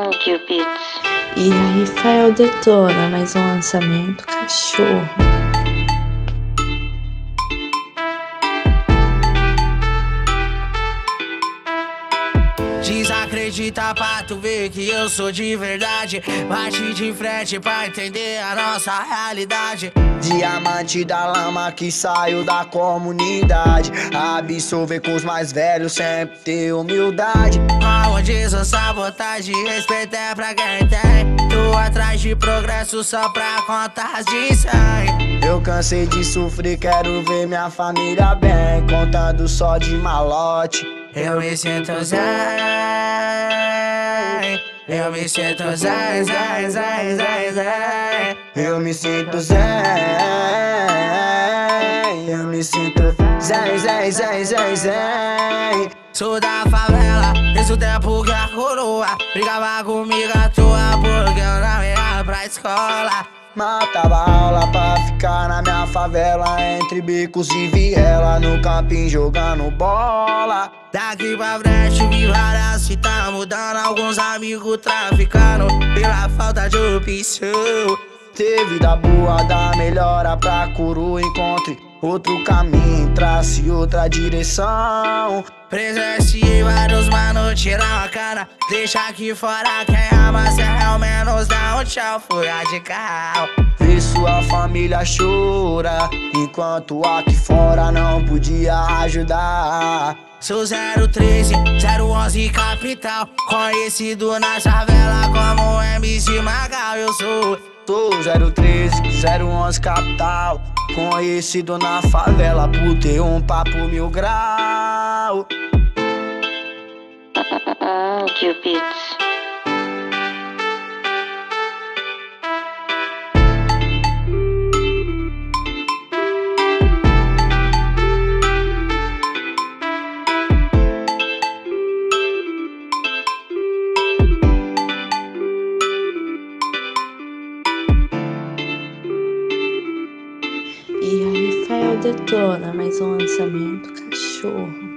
Beats. E aí, Rafael detona mais um lançamento cachorro. Desacredita pra tu ver que eu sou de verdade. Bate de frente pra entender a nossa realidade. Diamante da lama que saiu da comunidade. Absorver com os mais velhos, sempre ter humildade. Aonde sou sabotagem, respeito é pra quem tem. Tô atrás de progresso só pra contas de 100. Eu cansei de sofrer, quero ver minha família bem. Contando só de malote, eu me sinto zen. Eu me sinto zen, zen, zen, zen, zen. Eu me sinto zen. Eu me sinto zen, zen, zen, zen, zen. Sou da favela, desde o tempo que a coroa brigava comigo à toa porque eu não ia pra escola. Matava aula pra ficar na minha favela, entre bicos e viela, no campinho jogando bola. Daqui pra frente vi várias se tá mudando, alguns amigos traficando pela falta de opção. Ter vida boa dá melhora pra coroa, encontre outro caminho, trace outra direção. Presenciei vários mano tirar a cana, deixa aqui fora quem ama, se é ao menos dá um tchau, fui radical. Ver sua família chora, enquanto aqui fora não podia ajudar. Sou 013, 011 capital, conhecido na favela como MC Magal. Eu sou 013, 011 capital, conhecido na favela por ter um papo 1000 grau. Beats. E aí, Rafael detona mais um lançamento cachorro.